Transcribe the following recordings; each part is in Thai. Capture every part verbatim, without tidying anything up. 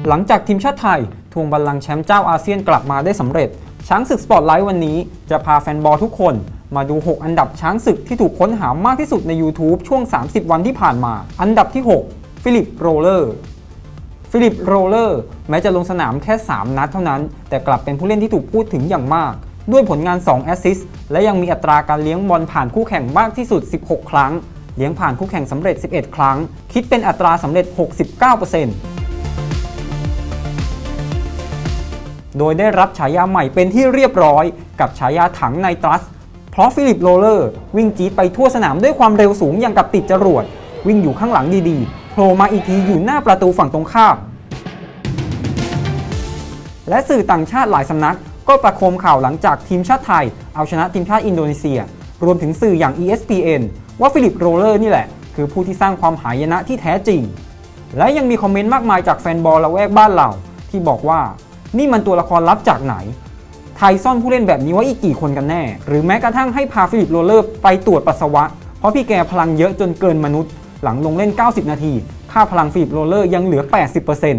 หลังจากทีมชาติไทยทวงบัลลังก์แชมป์เจ้าอาเซียนกลับมาได้สำเร็จช้างศึกสปอตไลท์วันนี้จะพาแฟนบอลทุกคนมาดูหกอันดับช้างศึกที่ถูกค้นหามากที่สุดใน YouTube ช่วงสามสิบวันที่ผ่านมาอันดับที่หกฟิลิปโรเลอร์ฟิลิปโรเลอร์แม้จะลงสนามแค่สามนัดเท่านั้นแต่กลับเป็นผู้เล่นที่ถูกพูดถึงอย่างมากด้วยผลงานสองแอสซิสต์และยังมีอัตราการเลี้ยงบอลผ่านคู่แข่งมากที่สุดสิบหกครั้งเลี้ยงผ่านคู่แข่งสำเร็จสิบเอ็ดครั้งคิดเป็นอัตราสำเร็จ หกสิบเก้าเปอร์เซ็นต์ โดยได้รับฉายาใหม่เป็นที่เรียบร้อยกับฉายาถังไนตรัสเพราะฟิลิปโรเลอร์วิ่งจี๊ดไปทั่วสนามด้วยความเร็วสูงอย่างกับติดจรวดวิ่งอยู่ข้างหลังดีๆโผล่มาอีกทีอยู่หน้าประตูฝั่งตรงข้ามและสื่อต่างชาติหลายสำนักก็ประโคมข่าวหลังจากทีมชาติไทยเอาชนะทีมชาติอินโดนีเซียรวมถึงสื่ออย่าง อี เอส พี เอ็น ว่าฟิลิปโรเลอร์นี่แหละคือผู้ที่สร้างความหายนะที่แท้จริงและยังมีคอมเมนต์มากมายจากแฟนบอลละแวกบ้านเราที่บอกว่านี่มันตัวละครลับจากไหนไทยซ่อนผู้เล่นแบบนี้ไว้อีกกี่คนกันแน่หรือแม้กระทั่งให้พาฟิลิปโรเลอร์ไปตรวจปัสสาวะเพราะพี่แกพลังเยอะจนเกินมนุษย์หลังลงเล่นเก้าสิบนาทีค่าพลังฟิลิปโรเลอร์ยังเหลือ แปดสิบเปอร์เซ็นต์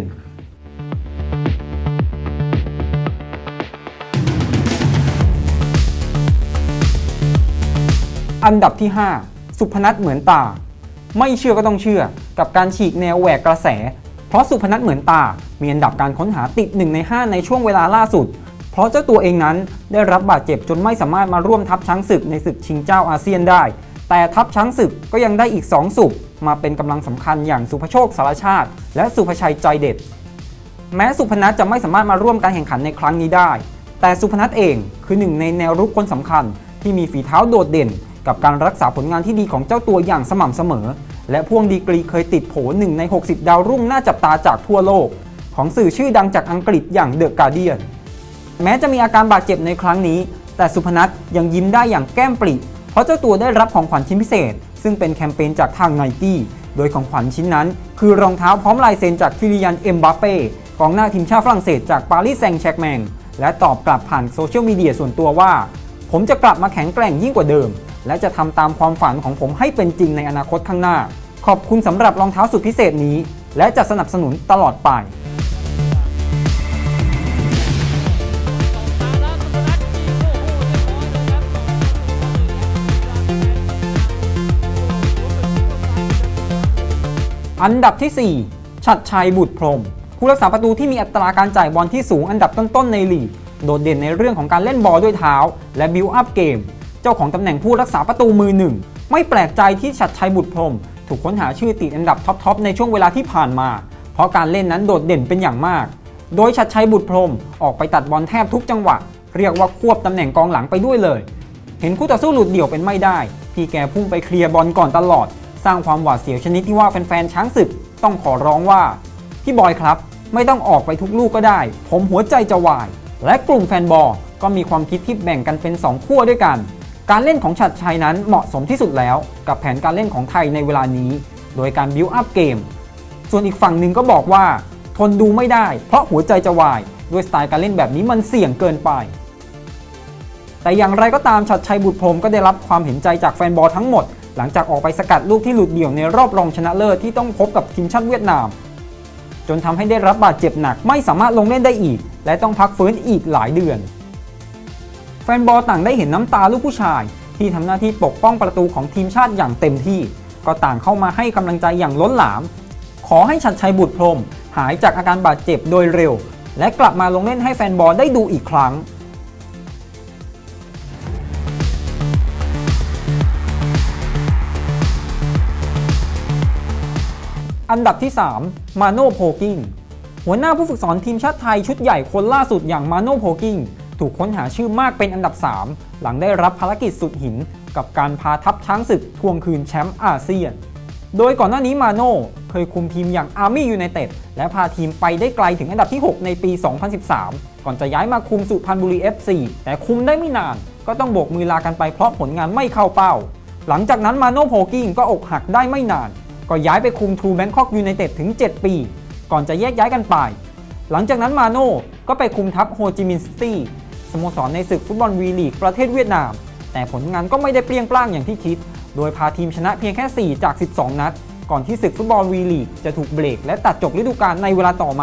อันดับที่ห้าสุพนัทเหมือนตาไม่เชื่อก็ต้องเชื่อกับการฉีกแนวแหวกกระแสเพราะสุพนัทเหมือนตามีอันดับการค้นหาติดหนึ่งในห้าในช่วงเวลาล่าสุดเพราะเจ้าตัวเองนั้นได้รับบาดเจ็บจนไม่สามารถมาร่วมทัพช้างศึกในศึกชิงเจ้าอาเซียนได้แต่ทัพช้างศึกก็ยังได้อีกสองสุพมาเป็นกำลังสำคัญอย่างสุภโชคสารชาติและสุภชัยใจเด็ดแม้สุพนัทจะไม่สามารถมาร่วมการแข่งขันในครั้งนี้ได้แต่สุพนัทเองคือหนึ่งในแนวรุกคนสำคัญที่มีฝีเท้าโดดเด่นกับการรักษาผลงานที่ดีของเจ้าตัวอย่างสม่ำเสมอและพ่วงดีกรีเคยติดโผหนึ่งในหกสิบดาวรุ่งน่าจับตาจากทั่วโลกของสื่อชื่อดังจากอังกฤษอย่างเดอะการ์เดียนแม้จะมีอาการบาดเจ็บในครั้งนี้แต่สุพนัทยังยิ้มได้อย่างแก้มปริเพราะเจ้าตัวได้รับของขวัญชิ้นพิเศษซึ่งเป็นแคมเปญจากทางไนกี้โดยของขวัญชิ้นนั้นคือรองเท้าพร้อมลายเซ็นจากคิลิยันเอ็มบัปเป้กองหน้าทีมชาติฝรั่งเศสจากปารีสแซงต์แชร์กแมงและตอบกลับผ่านโซเชียลมีเดียส่วนตัวว่าผมจะกลับมาแข็งแกร่งยิ่งกว่าเดิมและจะทำตามความฝันของผมให้เป็นจริงในอนาคตข้างหน้าขอบคุณสำหรับรองเท้าสุดพิเศษนี้และจะสนับสนุนตลอดไปอันดับที่สี่ชัดชัยบุตรพรหมผู้รักษาประตูที่มีอัตราการจ่ายบอลที่สูงอันดับต้นๆในลีกโดดเด่นในเรื่องของการเล่นบอลด้วยเท้าและบิลด์อัพเกมเจ้าของตำแหน่งผู้รักษาประตูมือหนึ่งไม่แปลกใจที่ชัดชัยบุตรพรหมถูกค้นหาชื่อติดอันดับท็อปๆในช่วงเวลาที่ผ่านมาเพราะการเล่นนั้นโดดเด่นเป็นอย่างมากโดยชัดชัยบุตรพรหมออกไปตัดบอลแทบทุกจังหวะเรียกว่าควบตำแหน่งกองหลังไปด้วยเลยเห็นคู่ต่อสู้หลุดเดี่ยวเป็นไม่ได้พี่แกพุ่งไปเคลียร์บอลก่อนตลอดสร้างความหวาดเสียวชนิดที่ว่าแฟนๆช้างศึกต้องขอร้องว่าพี่บอยครับไม่ต้องออกไปทุกลูกก็ได้ผมหัวใจจะวายและกลุ่มแฟนบอลก็มีความคิดที่แบ่งกันเป็นสองขั้วด้วยกันการเล่นของชัดชัยนั้นเหมาะสมที่สุดแล้วกับแผนการเล่นของไทยในเวลานี้โดยการบิวอัพเกมส่วนอีกฝั่งหนึ่งก็บอกว่าทนดูไม่ได้เพราะหัวใจจะวายด้วยสไตล์การเล่นแบบนี้มันเสี่ยงเกินไปแต่อย่างไรก็ตามชัดชัยบุตรพรหมก็ได้รับความเห็นใจจากแฟนบอลทั้งหมดหลังจากออกไปสกัดลูกที่หลุดเดี่ยวในรอบรองชนะเลิศที่ต้องพบกับทีมชาติเวียดนามจนทำให้ได้รับบาดเจ็บหนักไม่สามารถลงเล่นได้อีกและต้องพักฟื้นอีกหลายเดือนแฟนบอลต่างได้เห็นน้ำตาลูกผู้ชายที่ทำหน้าที่ปกป้องประตูของทีมชาติอย่างเต็มที่ก็ต่างเข้ามาให้กำลังใจอย่างล้นหลามขอให้ชัดชัยบุตรพรหมหายจากอาการบาดเจ็บโดยเร็วและกลับมาลงเล่นให้แฟนบอลได้ดูอีกครั้งอันดับที่สามมาโน่โพกิ้งหัวหน้าผู้ฝึกสอนทีมชาติไทยชุดใหญ่คนล่าสุดอย่างมาโน่โพกิ้งถูกค้นหาชื่อมากเป็นอันดับสามหลังได้รับภารกิจสุดหินกับการพาทัพช้างศึกทวงคืนแชมป์อาเซียนโดยก่อนหน้านี้มาโน่เคยคุมทีมอย่างอาร์มี่ยูไนเต็ดและพาทีมไปได้ไกลถึงอันดับที่หกในปีสองพันสิบสามก่อนจะย้ายมาคุมสุพรรณบุรี เอฟ ซี แต่คุมได้ไม่นานก็ต้องโบกมือลากันไปเพราะผลงานไม่เข้าเป้าหลังจากนั้นมาโน่โพกิ้งก็อกหักได้ไม่นานก็ย้ายไปคุมทรูแบงคอกยูไนเต็ดถึงเจ็ดปีก่อนจะแยกย้ายกันไปหลังจากนั้นมาโน่ก็ไปคุมทัพโฮจิมินห์ซิตี้สโมสรในศึกฟุตบอลวีลีกประเทศเวียดนามแต่ผลงานก็ไม่ได้เปรี้ยงปร้างอย่างที่คิดโดยพาทีมชนะเพียงแค่สี่จากสิบสองนัดก่อนที่ศึกฟุตบอลวีลีกจะถูกเบรกและตัดจบฤดูกาลในเวลาต่อมา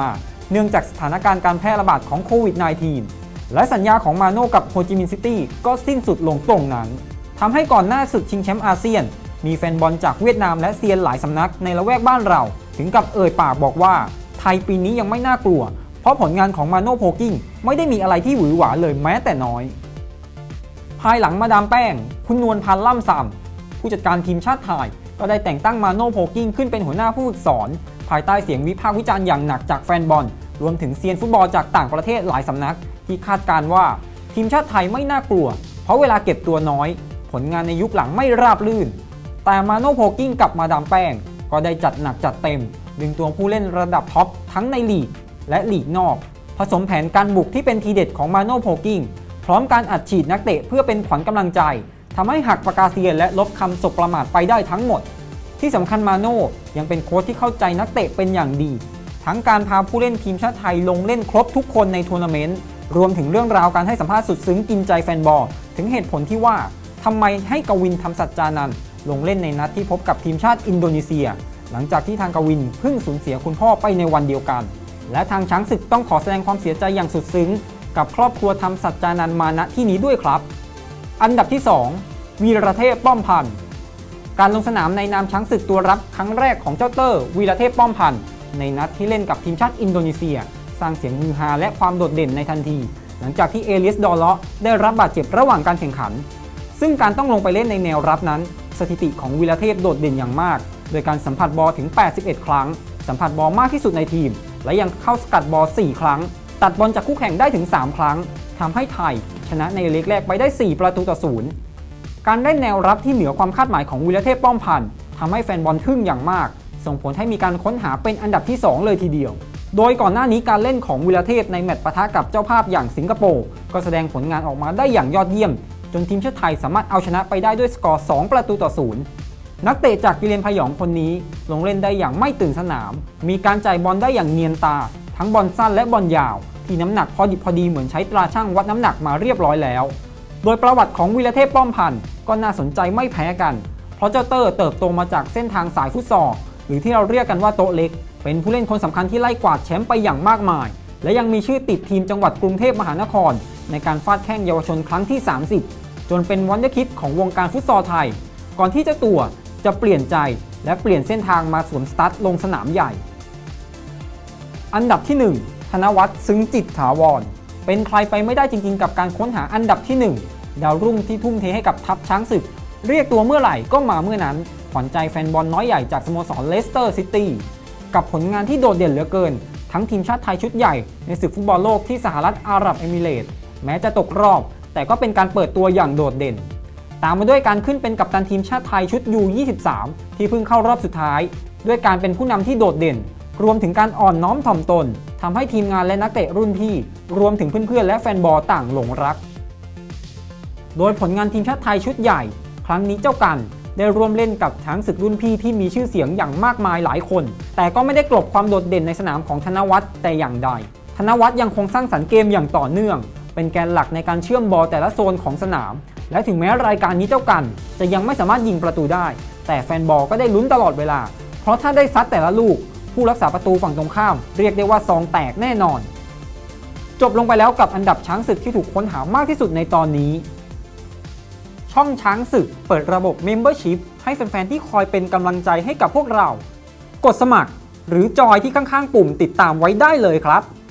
เนื่องจากสถานการณ์การแพร่ระบาดของโควิด สิบเก้า และสัญญาของมาโน่กับโฮจิมินห์ซิตี้ก็สิ้นสุดลงตรงนั้นทำให้ก่อนหน้าศึกชิงแชมป์อาเซียนมีแฟนบอลจากเวียดนามและเซียนหลายสำนักในละแวกบ้านเราถึงกับเอ่ยปากบอกว่าไทยปีนี้ยังไม่น่ากลัวเพราะผลงานของมาโน่โพกิ้งไม่ได้มีอะไรที่หวือหวาเลยแม้แต่น้อยภายหลังมาดามแป้งคุณนวลพันธ์ล่ำซำผู้จัดการทีมชาติไทยก็ได้แต่งตั้งมาโน่โพกิ้งขึ้นเป็นหัวหน้าผู้ฝึกสอนภายใต้เสียงวิพากษ์วิจารณ์อย่างหนักจากแฟนบอลรวมถึงเซียนฟุตบอลจากต่างประเทศหลายสำนักที่คาดการณ์ว่าทีมชาติไทยไม่น่ากลัวเพราะเวลาเก็บตัวน้อยผลงานในยุคหลังไม่ราบรื่นแต่มาโน่โพกิ้งกับมาดามแป้งก็ได้จัดหนักจัดเต็มดึงตัวผู้เล่นระดับท็อปทั้งในลีกและลีกนอกผสมแผนการบุกที่เป็นทีเด็ดของมาโน่โพกิ้งพร้อมการอัดฉีดนักเตะเพื่อเป็นขวัญกำลังใจทำให้หักปากกาเซียนและลบคำสบประมาทไปได้ทั้งหมดที่สำคัญมาโน่ยังเป็นโค้ชที่เข้าใจนักเตะเป็นอย่างดีทั้งการพาผู้เล่นทีมชาติไทยลงเล่นครบทุกคนในทัวร์นาเมนต์รวมถึงเรื่องราวการให้สัมภาษณ์สุดซึ้งกินใจแฟนบอลถึงเหตุผลที่ว่าทำไมให้กวินธรรมสัจจานันท์ลงเล่นในนัดที่พบกับทีมชาติอินโดนีเซียหลังจากที่ทางกวินเพิ่งสูญเสียคุณพ่อไปในวันเดียวกันและทางช้างศึกต้องขอแสดงความเสียใจอย่างสุดซึ้งกับครอบครัวธรรมสัจจานันท์มาณที่นี้ด้วยครับอันดับที่สองวีรเทพป้อมพันธ์การลงสนามในนามช้างศึกตัวรับครั้งแรกของเจ้าเตอร์วีรเทพป้อมพันธ์ในนัดที่เล่นกับทีมชาติอินโดนีเซียสร้างเสียงฮือฮาและความโดดเด่นในทันทีหลังจากที่เอเลียสดอเลาะได้รับบาดเจ็บระหว่างการแข่งขันซึ่งการต้องลงไปเล่นในแนวรับนั้นสถิติของวีรเทพโดดเด่นอย่างมากโดยการสัมผัสบอลถึงแปดสิบเอ็ดครั้งสัมผัสบอลมากที่สุดในทีมและยังเข้าสกัดบอลสี่ครั้งตัดบอลจากคู่แข่งได้ถึงสามครั้งทำให้ไทยชนะในเล็กแรกไปได้สี่ประตูต่อศูนย์การเล่นแนวรับที่เหนือความคาดหมายของวีรเทพป้อมพันธ์ทำให้แฟนบอลทึ่งอย่างมากส่งผลให้มีการค้นหาเป็นอันดับที่สองเลยทีเดียวโดยก่อนหน้านี้การเล่นของวีรเทพในแมตช์ปะทะกับเจ้าภาพอย่างสิงคโปร์ก็แสดงผลงานออกมาได้อย่างยอดเยี่ยมจนทีมชาติไทยสามารถเอาชนะไปได้ด้วยสกอร์สองประตูต่อศูนย์นักเตะจากกิเลนพยองคนนี้ลงเล่นได้อย่างไม่ตื่นสนามมีการจ่ายบอลได้อย่างเนียนตาทั้งบอลสั้นและบอลยาวที่น้ำหนักพอดิบพอดีเหมือนใช้ตราชั่งวัดน้ำหนักมาเรียบร้อยแล้วโดยประวัติของวีรเทพป้อมพันธ์ก็น่าสนใจไม่แพ้กันเพราะเจ้าเตอร์เติบโตมาจากเส้นทางสายฟุตซอลหรือที่เราเรียกกันว่าโต๊ะเล็กเป็นผู้เล่นคนสำคัญที่ไล่กวาดแชมป์ไปอย่างมากมายและยังมีชื่อติดทีมจังหวัดกรุงเทพมหานครในการฟาดแข้งเยาวชนครั้งที่สามสิบจนเป็นวันยคิดของวงการฟุตซอลไทยก่อนที่เจ้าตัวจะเปลี่ยนใจและเปลี่ยนเส้นทางมาสวมสตาร์ทลงสนามใหญ่อันดับที่หนึ่งธนวัฒน์ซึ้งจิตถาวรเป็นใครไปไม่ได้จริงๆกับการค้นหาอันดับที่หนึ่งดาวรุ่งที่ทุ่มเทให้กับทัพช้างศึกเรียกตัวเมื่อไหร่ก็มาเมื่อนั้นขวัญใจแฟนบอลน้อยใหญ่จากสโมสรเลสเตอร์ซิตี้กับผลงานที่โดดเด่นเหลือเกินทั้งทีมชาติไทยชุดใหญ่ในศึกฟุตบอลโลกที่สหรัฐอาหรับเอมิเรตส์แม้จะตกรอบแต่ก็เป็นการเปิดตัวอย่างโดดเด่นตามมาด้วยการขึ้นเป็นกัปตันทีมชาติไทยชุด ยู ยี่สิบสาม ที่เพิ่งเข้ารอบสุดท้ายด้วยการเป็นผู้นำที่โดดเด่นรวมถึงการอ่อนน้อมถ่อมตนทำให้ทีมงานและนักเตะรุ่นพี่รวมถึงเพื่อนๆและแฟนบอลต่างหลงรักโดยผลงานทีมชาติไทยชุดใหญ่ครั้งนี้เจ้ากันได้ร่วมเล่นกับช้างศึกรุ่นพี่ที่มีชื่อเสียงอย่างมากมายหลายคนแต่ก็ไม่ได้กลบความโดดเด่นในสนามของธนวัฒน์แต่อย่างใดธนวัฒน์ยังคงสร้างสรรค์เกมอย่างต่อเนื่องเป็นแกนหลักในการเชื่อมบอลแต่ละโซนของสนามและถึงแม้รายการนี้เจ้ากันจะยังไม่สามารถยิงประตูได้แต่แฟนบอลก็ได้ลุ้นตลอดเวลาเพราะถ้าได้ซัดแต่ละลูกผู้รักษาประตูฝั่งตรงข้ามเรียกได้ว่าซองแตกแน่นอนจบลงไปแล้วกับอันดับช้างศึกที่ถูกค้นหามากที่สุดในตอนนี้ช่องช้างศึกเปิดระบบ Membership ให้แฟนๆที่คอยเป็นกำลังใจให้กับพวกเรากดสมัครหรือจอยที่ข้างๆปุ่มติดตามไว้ได้เลยครับ